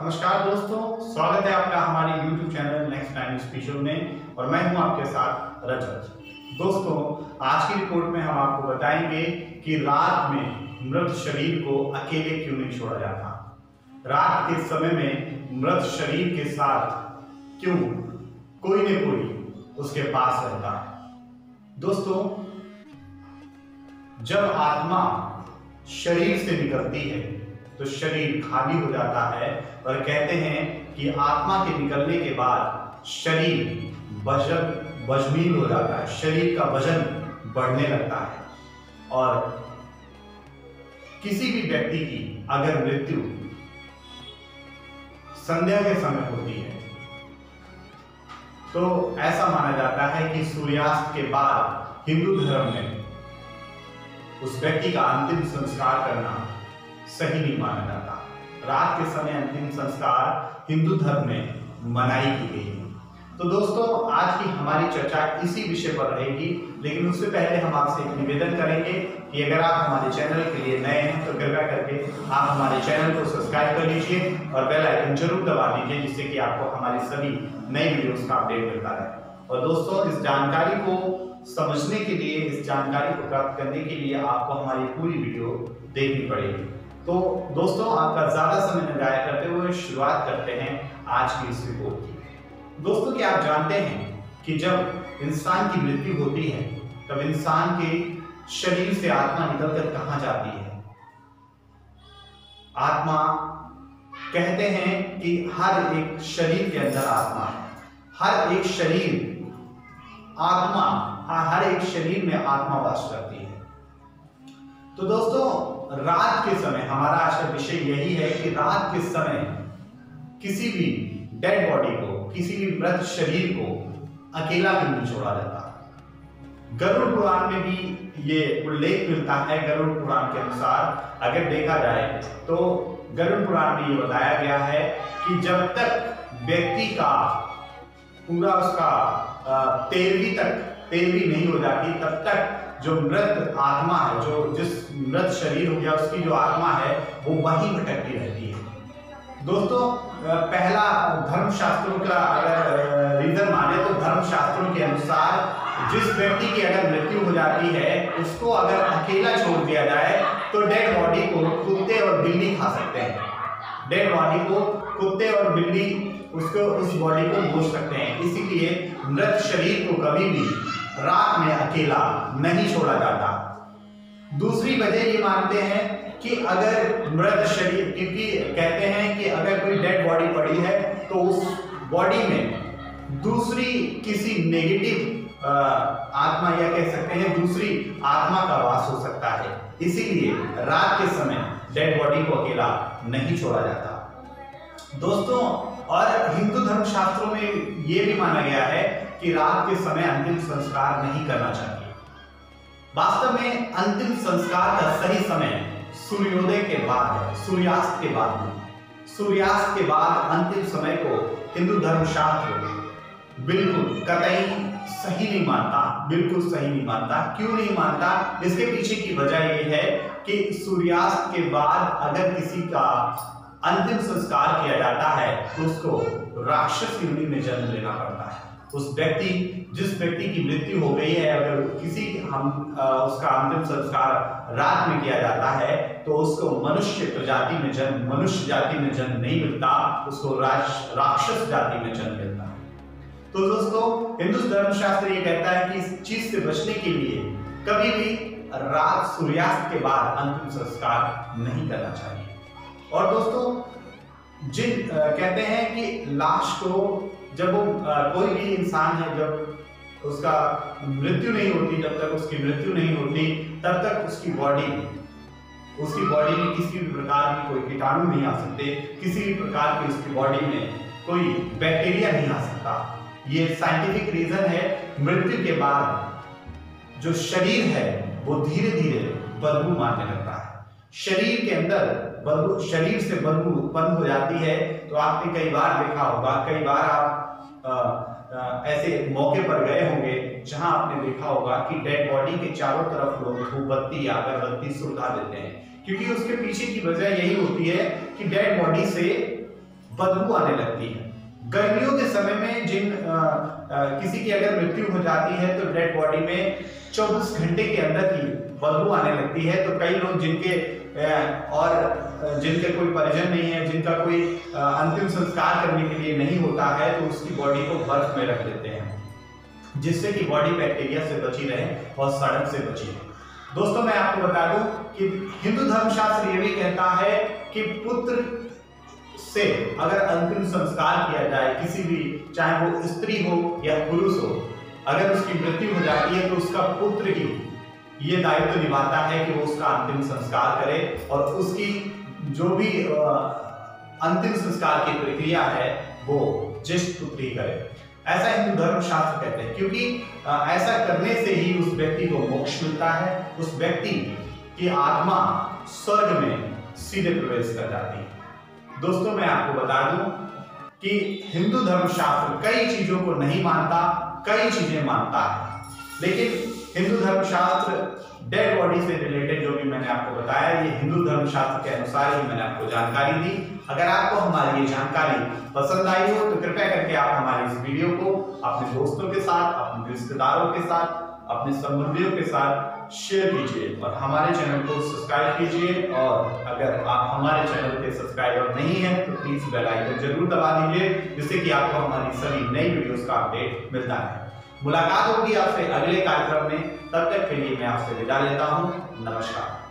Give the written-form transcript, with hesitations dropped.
नमस्कार दोस्तों, स्वागत है आपका हमारे YouTube channel next time special में और मैं हूं आपके साथ रजत। दोस्तों, आज की रिपोर्ट में हम आपको बताएंगे कि रात में मृत शरीर को अकेले क्यों नहीं छोड़ा जाता। रात के समय में मृत शरीर के साथ क्यों कोई न कोई उसके पास रहता है। दोस्तों, जब आत्मा शरीर से निकलती है तो शरीर खाली हो जाता है और कहते हैं कि आत्मा के निकलने के बाद शरीर बजमीन हो जाता है, शरीर का वजन बढ़ने लगता है और किसी भी व्यक्ति की अगर मृत्यु संध्या के समय होती है तो ऐसा माना जाता है कि सूर्यास्त के बाद हिंदू धर्म में उस व्यक्ति का अंतिम संस्कार करना सही नहीं माना जाता। रात के समय अंतिम संस्कार हिंदू धर्म में मनाई की गई है। तो दोस्तों, आज की हमारी चर्चा इसी विषय पर रहेगी, लेकिन उससे पहले हम आपसे एक निवेदन करेंगे कि अगर आप हमारे चैनल के लिए नए हैं तो कृपया करके आप हमारे चैनल को सब्सक्राइब कर लीजिए और बेल आइकन जरूर दबा दीजिए, जिससे कि आपको हमारी सभी नई वीडियोस का अपडेट मिलता रहे। और दोस्तों, इस जानकारी को समझने के लिए, इस जानकारी को प्राप्त करने के लिए आपको हमारी पूरी वीडियो देखनी पड़ेगी। तो दोस्तों, आपका ज्यादा समय न जाया करते हुए शुरुआत करते हैं आज की इस रिपोर्ट की। दोस्तों, क्या आप जानते हैं कि जब इंसान की मृत्यु होती है तब इंसान के शरीर से आत्मा निकलकर कहां जाती है? आत्मा, कहते हैं कि हर एक शरीर के अंदर आत्मा है। हर एक शरीर आत्मा, हर एक शरीर में आत्मा वास करती है। तो दोस्तों, रात के समय हमारा आज का विषय यही है कि रात के समय किसी भी डेड बॉडी को, किसी भी मृत शरीर को अकेला क्यों नहीं छोड़ा जाता। गरुड़ पुराण में भी ये उल्लेख मिलता है। गरुड़ पुराण के अनुसार अगर देखा जाए तो गरुड़ पुराण में ये बताया गया है कि जब तक व्यक्ति का पूरा उसका तेरहवीं नहीं हो जाती, तब तक जो मृत आत्मा है, जो जिस मृत शरीर हो गया उसकी जो आत्मा है वो वहीं भटकती रहती है। दोस्तों, पहला धर्मशास्त्रों का अगर रीजन माने तो धर्मशास्त्रों के अनुसार जिस व्यक्ति की अगर मृत्यु हो जाती है उसको अगर अकेला छोड़ दिया जाए तो डेड बॉडी को कुत्ते और बिल्ली खा सकते हैं। डेड बॉडी को कुत्ते और बिल्ली उस बॉडी को भोग सकते हैं। इसीलिए मृत शरीर को कभी भी रात में अकेला नहीं छोड़ा जाता। दूसरी वजह ये मानते हैं कि अगर मृत शरीर, क्योंकि कहते हैं कि अगर कोई डेड बॉडी पड़ी है तो उस बॉडी में दूसरी किसी नेगेटिव आत्मा, या कह सकते हैं दूसरी आत्मा का वास हो सकता है। इसीलिए रात के समय डेड बॉडी को अकेला नहीं छोड़ा जाता। दोस्तों, और हिंदू धर्मशास्त्रों में यह भी माना गया है कि रात के समय अंतिम संस्कार नहीं करना चाहिए। वास्तव में अंतिम संस्कार का सही समय सूर्योदय के बाद है, सूर्यास्त के बाद नहीं। सूर्यास्त के बाद अंतिम समय को हिंदू धर्मशास्त्र बिल्कुल कतई सही नहीं मानता, बिल्कुल सही नहीं मानता। क्यों नहीं मानता? इसके पीछे की वजह यह है कि सूर्यास्त के बाद अगर किसी का अंतिम संस्कार किया जाता है तो उसको राक्षस योनि में जन्म लेना पड़ता है। उस व्यक्ति, जिस व्यक्ति की मृत्यु हो गई है, अगर उसका अंतिम संस्कार रात में किया जाता है तो उसको मनुष्य जाति में जन्म नहीं मिलता, उसको राक्षस जाति में जन्म मिलता है। तो दोस्तों, हिंदू धर्मशास्त्र ये कहता है कि इस चीज से बचने के लिए कभी भी रात सूर्यास्त के बाद अंतिम संस्कार नहीं करना चाहिए। और दोस्तों, कहते हैं कि लाश को जब वो कोई भी इंसान है, जब उसका मृत्यु नहीं होती, जब तक उसकी मृत्यु नहीं होती तब तक उसकी बॉडी में किसी भी प्रकार की कोई कीटाणु नहीं आ सकते, किसी भी प्रकार की उसकी बॉडी में कोई बैक्टीरिया नहीं आ सकता। ये साइंटिफिक रीजन है। मृत्यु के बाद जो शरीर है वो धीरे धीरे बदबू मारने लगता है। शरीर के अंदर शरीर से बदबू उत्पन्न हो जाती है। तो आपने कई बार देखा होगा, कई बार आप ऐसे मौके पर गए होंगे जहां आपने देखा होगा कि डेड बॉडी के चारों तरफ लोग धूपबत्ती या अगरबत्ती सुलगा देते हैं, क्योंकि उसके पीछे की वजह यही होती है कि डेड बॉडी से बदबू आने लगती है। गर्मियों के समय में किसी की अगर मृत्यु हो जाती है तो डेड बॉडी में 24 घंटे के अंदर ही बदबू आने लगती है। तो कई लोग जिनके कोई परिजन नहीं है, जिनका कोई अंतिम संस्कार करने के लिए नहीं होता है, तो उसकी बॉडी को बर्फ में रख देते हैं, जिससे कि बॉडी बैक्टीरिया से बची रहे और सड़न से बची रहे। दोस्तों, मैं आपको बता दूं कि हिंदू धर्मशास्त्र ये भी कहता है कि पुत्र से अगर अंतिम संस्कार किया जाए, किसी भी, चाहे वो स्त्री हो या पुरुष हो, अगर उसकी मृत्यु हो जाती है तो उसका पुत्र ही ये दायित्व निभाता है कि वो उसका अंतिम संस्कार करे और उसकी जो भी अंतिम संस्कार की प्रक्रिया है वो ज्येष्ठ पुत्र ही करे। ऐसा हिंदू धर्मशास्त्र कहते हैं, क्योंकि ऐसा करने से ही उस व्यक्ति को मोक्ष मिलता है, उस व्यक्ति की आत्मा स्वर्ग में सीधे प्रवेश कर जाती है। दोस्तों, मैं आपको बता दूं कि हिंदू धर्मशास्त्र कई चीजों को नहीं मानता, कई चीजें मानता है, लेकिन हिंदू धर्मशास्त्र डेड बॉडी से रिलेटेड जो भी मैंने आपको बताया, ये हिंदू धर्मशास्त्र के अनुसार ही मैंने आपको जानकारी दी। अगर आपको हमारी ये जानकारी पसंद आई हो तो कृपया करके आप हमारी इस वीडियो को अपने दोस्तों के साथ, अपने रिश्तेदारों के साथ, अपने संबंधियों के साथ शेयर कीजिए और हमारे चैनल को सब्सक्राइब कीजिए। और अगर आप हमारे चैनल के सब्सक्राइबर नहीं हैं तो प्लीज बेल आइकन जरूर दबा दीजिए, जिससे कि आपको हमारी सभी नई वीडियोस का अपडेट मिलता है। मुलाकात होगी आपसे अगले कार्यक्रम में, तब तक के लिए मैं आपसे विदा लेता हूं। नमस्कार।